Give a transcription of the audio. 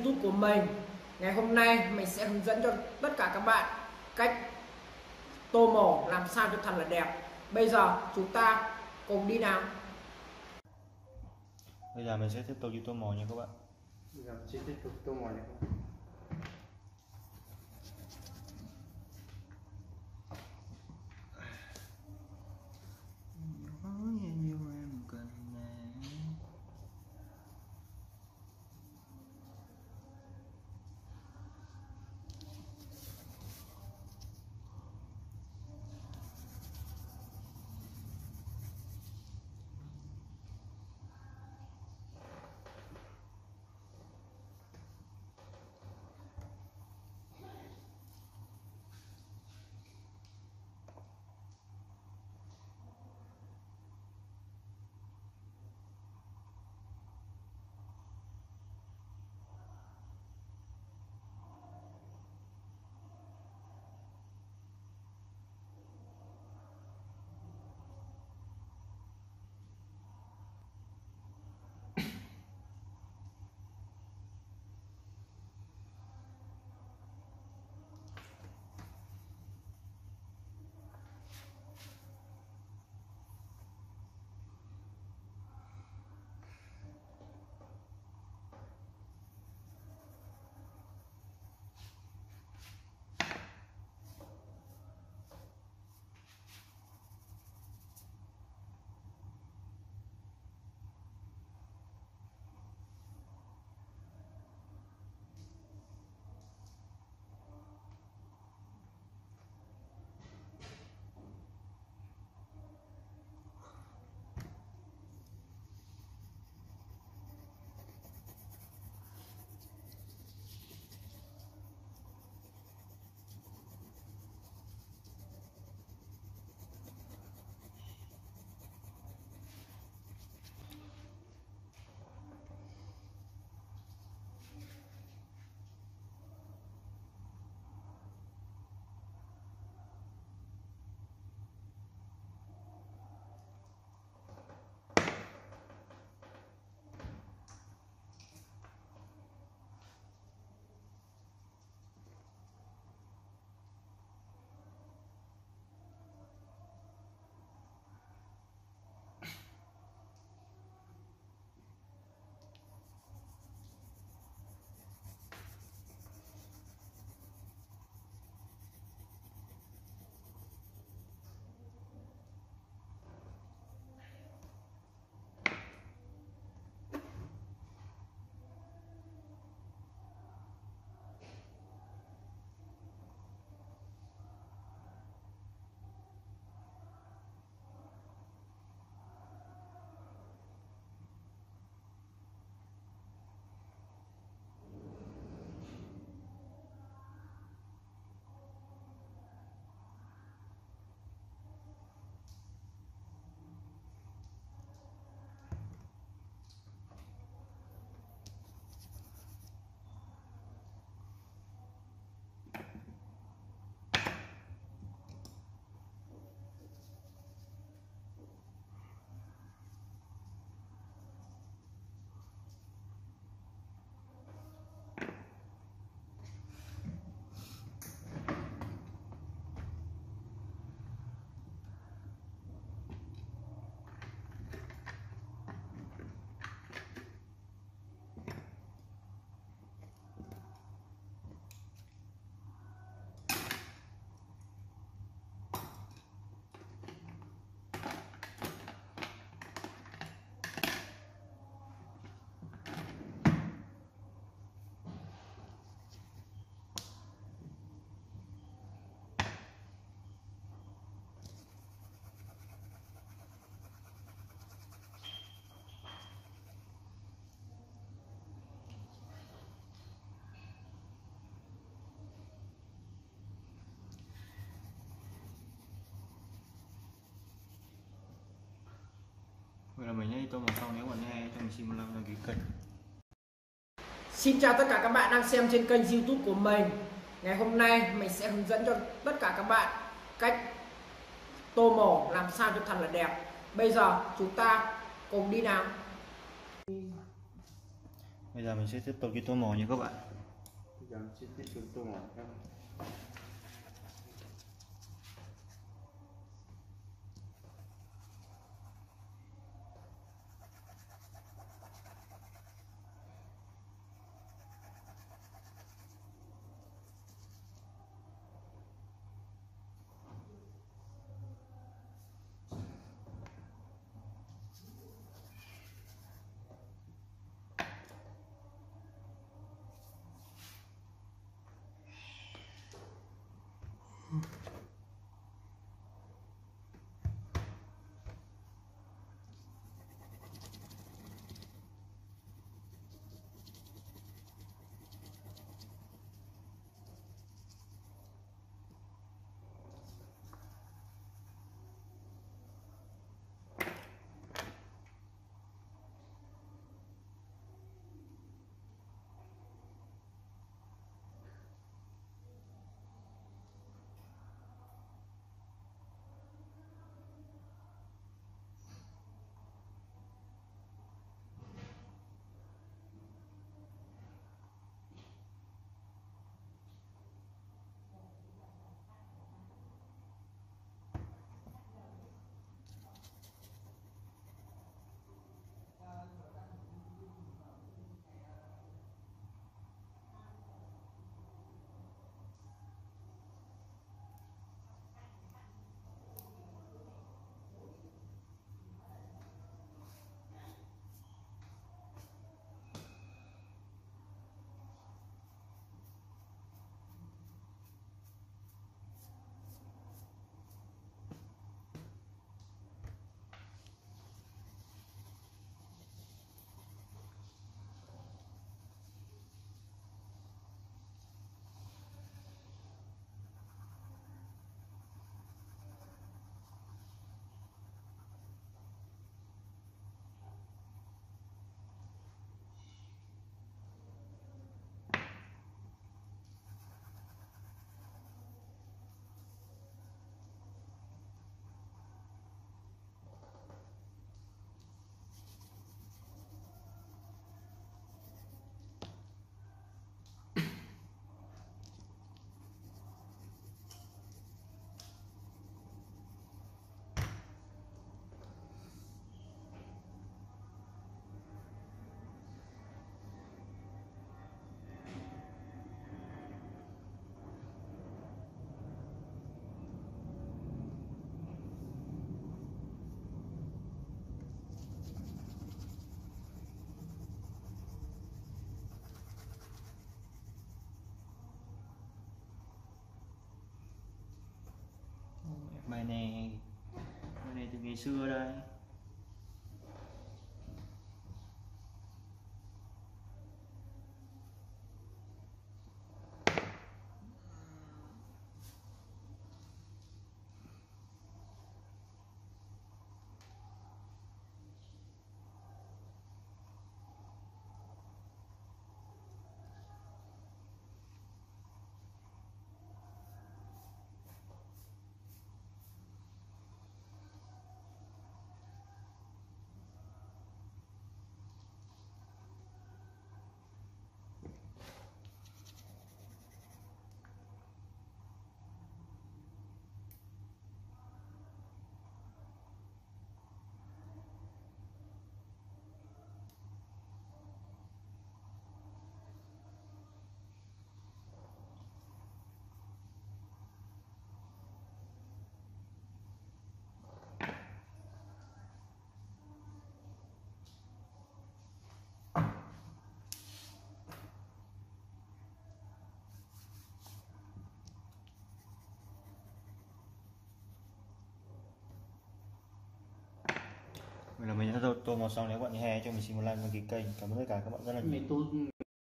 YouTube của mình. Ngày hôm nay mình sẽ hướng dẫn cho tất cả các bạn cách tô mổ làm sao cho thật là đẹp. Bây giờ chúng ta cùng đi nào. Bây giờ mình sẽ tiếp tục đi tô mổ nha các bạn. Bây giờ mình sẽ tiếp tục tô mổ nha các bạn. Vậy là mình nhớ tô màu sau, nếu bạn nghe cho mình xin một like đăng ký kênh. Xin chào tất cả các bạn đang xem trên kênh YouTube của mình. Ngày hôm nay mình sẽ hướng dẫn cho tất cả các bạn cách tô mổ làm sao cho thật là đẹp. Bây giờ chúng ta cùng đi nào. Bây giờ mình sẽ tiếp tục đi tô màu nha các bạn. Bây giờ mình sẽ tiếp tục tô màu các bạn. Bài này từ ngày xưa đây. Vậy là mình đã tô màu xong. Nếu các bạn thấy hay cho mình xin một like đăng ký kênh. Cảm ơn tất cả các bạn rất là nhiều. Mình tô